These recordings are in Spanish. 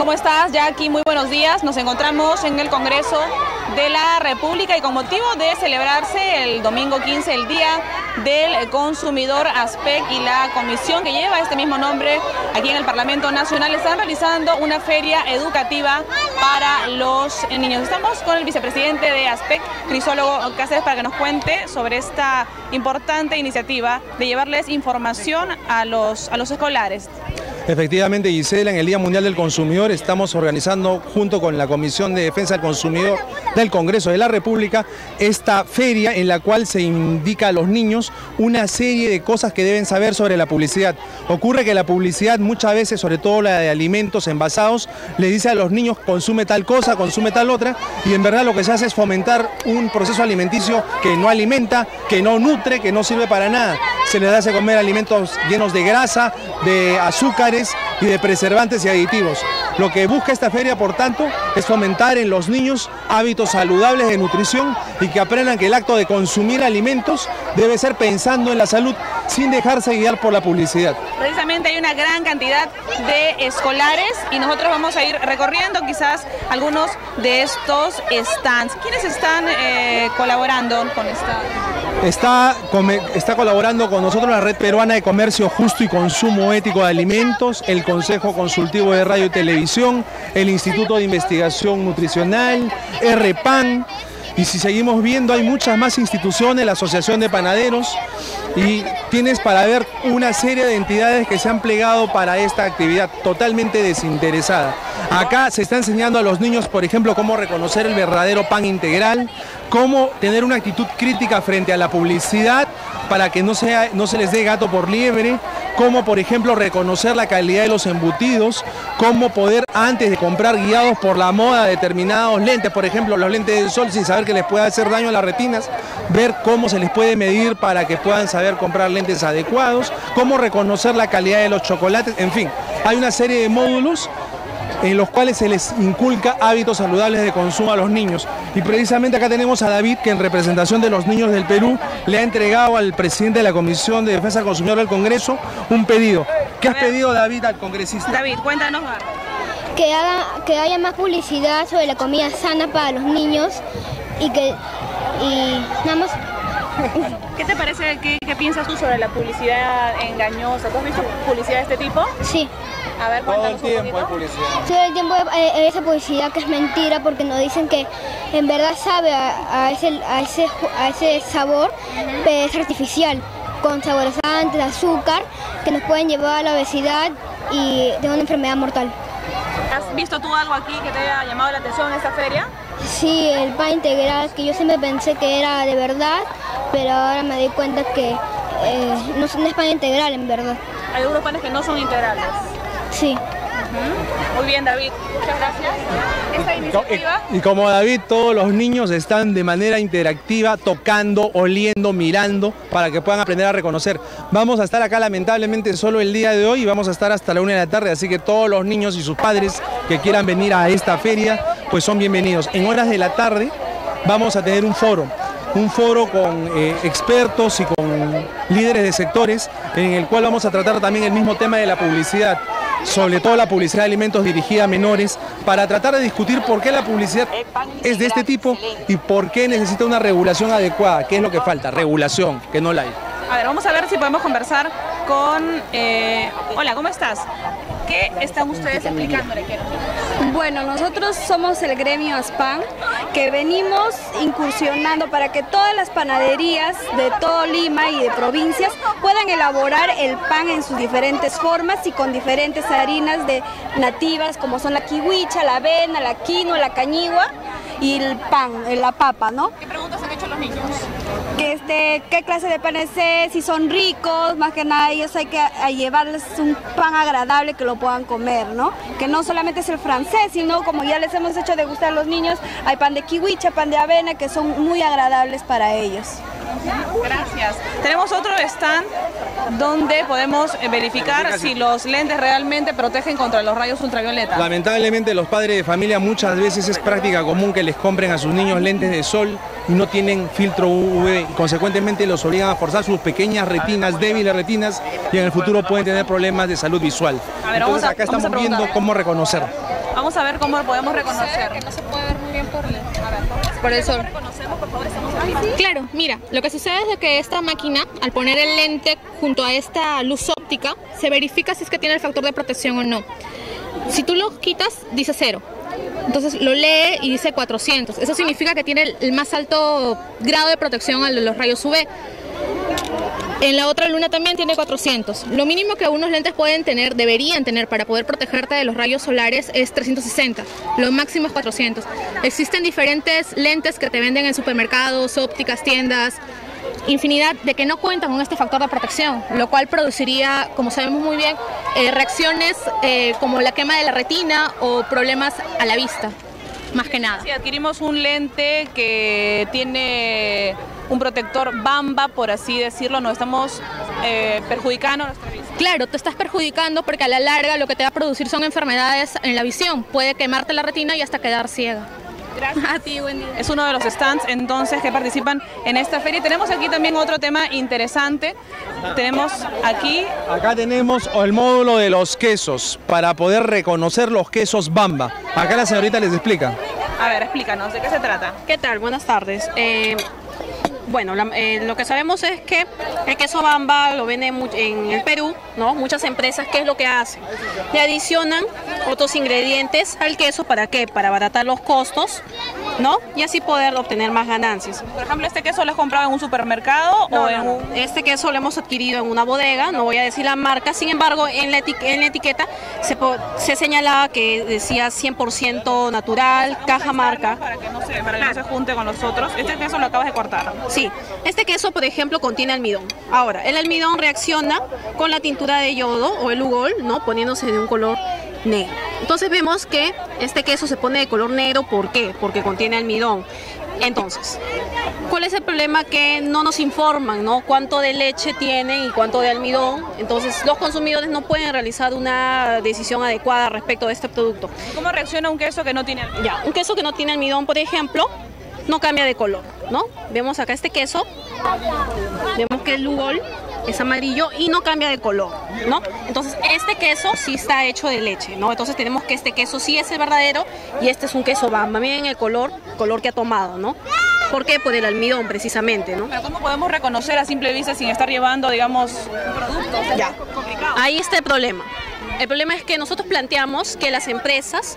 ¿Cómo estás, Jackie? Muy buenos días. Nos encontramos en el Congreso de la República y con motivo de celebrarse el domingo 15, el Día del Consumidor, ASPEC y la comisión que lleva este mismo nombre aquí en el Parlamento Nacional están realizando una feria educativa para los niños. Estamos con el vicepresidente de ASPEC, Crisólogo Cáceres, para que nos cuente sobre esta importante iniciativa de llevarles información a los escolares. Efectivamente, Gisela, en el Día Mundial del Consumidor estamos organizando junto con la Comisión de Defensa del Consumidor del Congreso de la República esta feria en la cual se indica a los niños una serie de cosas que deben saber sobre la publicidad. Ocurre que la publicidad muchas veces, sobre todo la de alimentos envasados, le dice a los niños consume tal cosa, consume tal otra, y en verdad lo que se hace es fomentar un proceso alimenticio que no alimenta, que no nutre, que no sirve para nada. Se les hace comer alimentos llenos de grasa, de azúcares y de preservantes y aditivos. Lo que busca esta feria, por tanto, es fomentar en los niños hábitos saludables de nutrición y que aprendan que el acto de consumir alimentos debe ser pensando en la salud sin dejarse guiar por la publicidad. Precisamente hay una gran cantidad de escolares y nosotros vamos a ir recorriendo quizás algunos de estos stands. ¿Quiénes están colaborando con esta? Está colaborando con nosotros la Red Peruana de Comercio Justo y Consumo Ético de Alimentos, el Consejo Consultivo de Radio y Televisión, el Instituto de Investigación Nutricional, RPAN, y si seguimos viendo hay muchas más instituciones, la Asociación de Panaderos, y tienes para ver una serie de entidades que se han plegado para esta actividad totalmente desinteresada. Acá se está enseñando a los niños, por ejemplo, cómo reconocer el verdadero pan integral, cómo tener una actitud crítica frente a la publicidad para que no se les dé gato por liebre, cómo, por ejemplo, reconocer la calidad de los embutidos, cómo poder, antes de comprar, guiados por la moda, determinados lentes, por ejemplo, los lentes del sol, sin saber que les puede hacer daño a las retinas, ver cómo se les puede medir para que puedan saber comprar lentes adecuados, cómo reconocer la calidad de los chocolates, en fin, hay una serie de módulos en los cuales se les inculca hábitos saludables de consumo a los niños. Y precisamente acá tenemos a David, que en representación de los niños del Perú le ha entregado al presidente de la Comisión de Defensa del Consumidor del Congreso un pedido. ¿Qué has pedido, David, al congresista? David, cuéntanos. Que haya más publicidad sobre la comida sana para los niños y nada más. ¿Qué te parece, qué piensas tú sobre la publicidad engañosa? ¿Tú has visto publicidad de este tipo? Sí. A ver, cuéntanos todo el tiempo un hay publicidad. Todo el tiempo esa publicidad que es mentira porque nos dicen que en verdad sabe a ese sabor, pero es artificial, con saborizantes, azúcar, que nos pueden llevar a la obesidad y de una enfermedad mortal. ¿Has visto tú algo aquí que te haya llamado la atención en esta feria? Sí, el pan integral, que yo siempre pensé que era de verdad, pero ahora me doy cuenta que no es pan integral en verdad. Hay algunos panes que no son integrales. Sí. Muy bien, David. Muchas gracias. Esta iniciativa... Y como David, todos los niños están de manera interactiva, tocando, oliendo, mirando, para que puedan aprender a reconocer. Vamos a estar acá lamentablemente solo el día de hoy y vamos a estar hasta la 1 de la tarde, así que todos los niños y sus padres que quieran venir a esta feria, pues son bienvenidos. En horas de la tarde vamos a tener un foro con expertos y con líderes de sectores, en el cual vamos a tratar también el mismo tema de la publicidad, sobre todo la publicidad de alimentos dirigida a menores, para tratar de discutir por qué la publicidad es de este tipo y por qué necesita una regulación adecuada. ¿Qué es lo que falta? Regulación, que no la hay. A ver, vamos a ver si podemos conversar con... Hola, ¿cómo estás? ¿Qué están ustedes explicándole? Bueno, nosotros somos el gremio ASPAN, que venimos incursionando para que todas las panaderías de todo Lima y de provincias puedan elaborar el pan en sus diferentes formas y con diferentes harinas nativas, como son la kiwicha, la avena, la quinoa, la cañigua y el pan, la papa, ¿no? ¿Qué preguntas han hecho los niños? ¿Qué clase de panes es? Si son ricos, más que nada ellos hay que llevarles un pan agradable que lo puedan comer, ¿no? Que no solamente es el francés, sino como ya les hemos hecho degustar a los niños, hay pan de kiwicha, pan de avena, que son muy agradables para ellos. Gracias. Tenemos otro stand donde podemos verificar si los lentes realmente protegen contra los rayos ultravioleta. Lamentablemente los padres de familia muchas veces es práctica común que les compren a sus niños lentes de sol y no tienen filtro UV y consecuentemente los obligan a forzar sus pequeñas retinas, débiles retinas, y en el futuro pueden tener problemas de salud visual. A ver, entonces acá estamos viendo cómo reconocer. Vamos a ver cómo lo podemos reconocer. Que no se puede ver muy bien por el sol. Reconocemos, por favor, estamos aquí. Claro, mira, lo que sucede es de que esta máquina, al poner el lente junto a esta luz óptica, se verifica si es que tiene el factor de protección o no. Si tú lo quitas, dice 0. Entonces lo lee y dice 400. Eso significa que tiene el más alto grado de protección a los rayos UV. En la otra luna también tiene 400. Lo mínimo que unos lentes deberían tener para poder protegerte de los rayos solares es 360. Lo máximo es 400. Existen diferentes lentes que te venden en supermercados, ópticas, tiendas, infinidad de que no cuentan con este factor de protección, lo cual produciría, como sabemos muy bien, reacciones como la quema de la retina o problemas a la vista, más que nada. Si adquirimos un lente que tiene un protector bamba, por así decirlo, nos estamos perjudicando nuestra vista. Claro, te estás perjudicando porque a la larga lo que te va a producir son enfermedades en la visión. Puede quemarte la retina y hasta quedar ciega. Gracias. A ti, buen día. Es uno de los stands entonces que participan en esta feria. Tenemos aquí también otro tema interesante. Tenemos aquí... Acá tenemos el módulo de los quesos, para poder reconocer los quesos Bamba. Acá la señorita les explica. A ver, explícanos, ¿de qué se trata? ¿Qué tal? Buenas tardes. Bueno, lo que sabemos es que el queso Bamba lo venden en el Perú, ¿no? Muchas empresas, ¿qué es lo que hacen? Le adicionan otros ingredientes al queso, ¿para qué? Para abaratar los costos, ¿no? Y así poder obtener más ganancias. Por ejemplo, ¿este queso lo has comprado en un supermercado o en un...? Este queso lo hemos adquirido en una bodega, no voy a decir la marca, sin embargo, en la etiqueta se señalaba que decía 100% natural, Cajamarca. Para que no se junte con los otros. Este queso lo acabas de cortar. Sí, este queso, por ejemplo, contiene almidón. Ahora, el almidón reacciona con la tintura de yodo o el ugol, ¿no? Poniéndose de un color negro. Entonces vemos que este queso se pone de color negro, ¿por qué? Porque contiene almidón. Entonces, ¿cuál es el problema? Que no nos informan, ¿no? Cuánto de leche tiene y cuánto de almidón. Entonces, los consumidores no pueden realizar una decisión adecuada respecto de este producto. ¿Cómo reacciona un queso que no tiene almidón? Ya, un queso que no tiene almidón, por ejemplo, no cambia de color, ¿no? Vemos acá este queso, vemos que el ugol es amarillo y no cambia de color, ¿no? Entonces este queso sí está hecho de leche, ¿no? Entonces tenemos que este queso sí es el verdadero y este es un queso Bamba. Miren el color que ha tomado, ¿no? ¿Por qué? Por el almidón precisamente, ¿no? Pero ¿cómo podemos reconocer a simple vista sin estar llevando, digamos, un producto? Ya, ahí está el problema. El problema es que nosotros planteamos que las empresas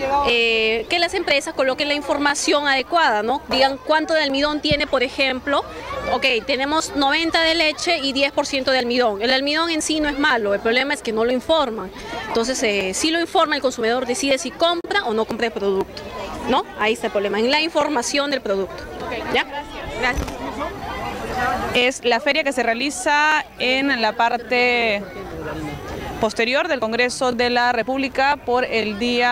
coloquen la información adecuada, ¿no? Digan cuánto de almidón tiene, por ejemplo. Ok, tenemos 90 de leche y 10% de almidón. El almidón en sí no es malo, el problema es que no lo informan. Entonces, si lo informa, el consumidor decide si compra o no compra el producto, ¿no? Ahí está el problema, en la información del producto. ¿Ya? Gracias. Es la feria que se realiza en la parte posterior del Congreso de la República por el Día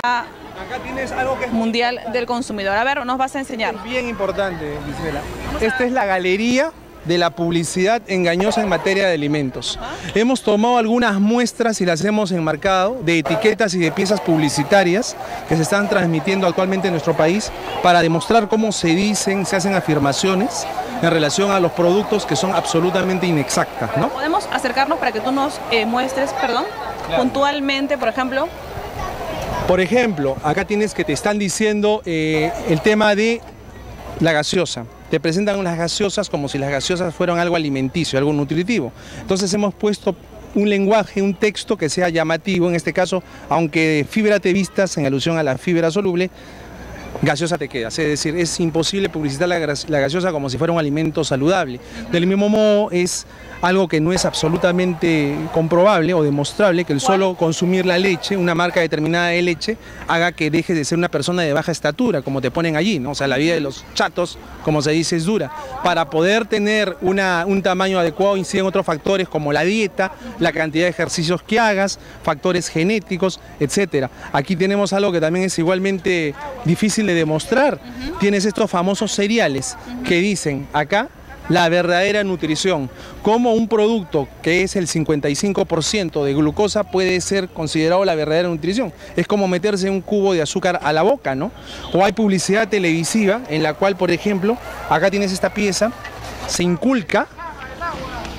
Mundial del Consumidor. A ver, nos vas a enseñar. Es bien importante, Gisela. Esta es la galería de la publicidad engañosa en materia de alimentos. Hemos tomado algunas muestras y las hemos enmarcado de etiquetas y de piezas publicitarias que se están transmitiendo actualmente en nuestro país para demostrar cómo se hacen afirmaciones en relación a los productos que son absolutamente inexactas, ¿no? ¿Podemos acercarnos para que tú nos muestres, claro, puntualmente, por ejemplo? Por ejemplo, acá tienes que te están diciendo el tema de la gaseosa. Te presentan las gaseosas como si las gaseosas fueran algo alimenticio, algo nutritivo. Entonces hemos puesto un lenguaje, un texto que sea llamativo, en este caso, aunque fibra te vistas en alusión a la fibra soluble, gaseosa te quedas. Es decir, es imposible publicitar la gaseosa como si fuera un alimento saludable. Del mismo modo, es algo que no es absolutamente comprobable o demostrable que el solo consumir la leche, una marca determinada de leche, haga que dejes de ser una persona de baja estatura, como te ponen allí, ¿no? O sea, la vida de los chatos, como se dice, es dura. Para poder tener un tamaño adecuado inciden otros factores como la dieta, la cantidad de ejercicios que hagas, factores genéticos, etcétera. Aquí tenemos algo que también es igualmente difícil de demostrar. Tienes estos famosos cereales que dicen acá la verdadera nutrición, como un producto que es el 55% de glucosa puede ser considerado la verdadera nutrición. Es como meterse un cubo de azúcar a la boca, ¿no? O hay publicidad televisiva en la cual, por ejemplo, acá tienes esta pieza, se inculca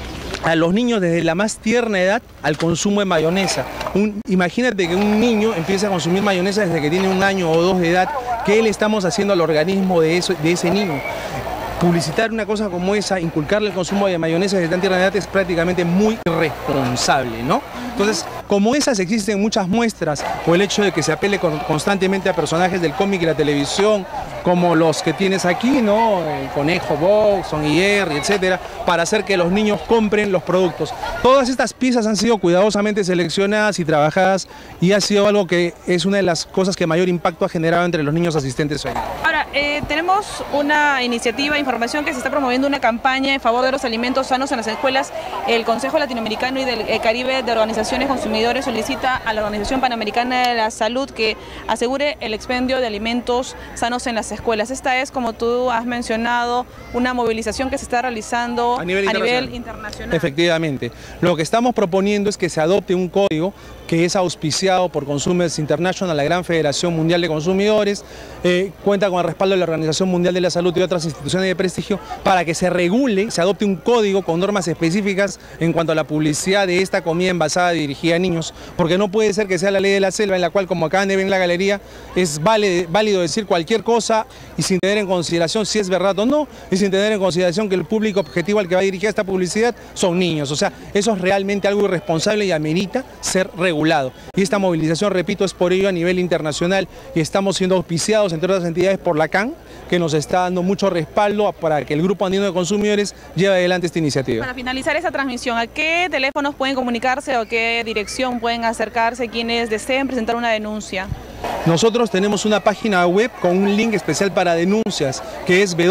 a los niños desde la más tierna edad al consumo de mayonesa. Imagínate que un niño empieza a consumir mayonesa desde que tiene 1 año o 2 de edad. ¿Qué le estamos haciendo al organismo de ese niño? Publicitar una cosa como esa, inculcarle el consumo de mayonesa desde tan tierna edad es prácticamente muy irresponsable, ¿no? Entonces, como esas existen muchas muestras, o el hecho de que se apele constantemente a personajes del cómic y la televisión, como los que tienes aquí, ¿no? El Conejo Box, Tom y Jerry, etcétera, para hacer que los niños compren los productos. Todas estas piezas han sido cuidadosamente seleccionadas y trabajadas, y ha sido algo que es una de las cosas que mayor impacto ha generado entre los niños asistentes hoy. Ahora, tenemos una iniciativa, información que se está promoviendo una campaña en favor de los alimentos sanos en las escuelas. El Consejo Latinoamericano y del Caribe de Organizaciones Consumidores solicita a la Organización Panamericana de la Salud que asegure el expendio de alimentos sanos en las escuelas. Esta es, como tú has mencionado, una movilización que se está realizando a nivel internacional. Efectivamente. Lo que estamos proponiendo es que se adopte un código que es auspiciado por Consumers International, la gran Federación Mundial de Consumidores, cuenta con el respaldo de la Organización Mundial de la Salud y otras instituciones de prestigio, para que se regule, se adopte un código con normas específicas en cuanto a la publicidad de esta comida envasada dirigida a niños, porque no puede ser que sea la ley de la selva en la cual, como acaban de ver en la galería, es válido decir cualquier cosa y sin tener en consideración si es verdad o no, y sin tener en consideración que el público objetivo al que va dirigida esta publicidad son niños. O sea, eso es realmente algo irresponsable y amerita ser regulado. Y esta movilización, repito, es por ello a nivel internacional, y estamos siendo auspiciados, entre otras entidades, por la CAN, que nos está dando mucho respaldo para que el Grupo Andino de Consumidores lleve adelante esta iniciativa. Para finalizar esta transmisión, ¿a qué teléfonos pueden comunicarse o a qué dirección pueden acercarse quienes deseen presentar una denuncia? Nosotros tenemos una página web con un link especial para denuncias, que es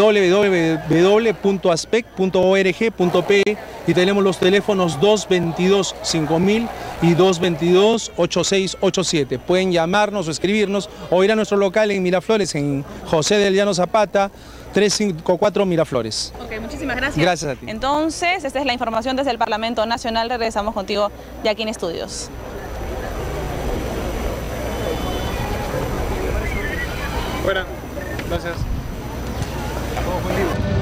www.aspec.org.pe, y tenemos los teléfonos 222-5000 y 222-8687. Pueden llamarnos o escribirnos o ir a nuestro local en Miraflores, en José del Llano Zapata, 354 Miraflores. Ok, muchísimas gracias. Gracias a ti. Entonces, esta es la información desde el Parlamento Nacional. Regresamos contigo ya aquí en estudios. Fuera. Gracias. Buen día.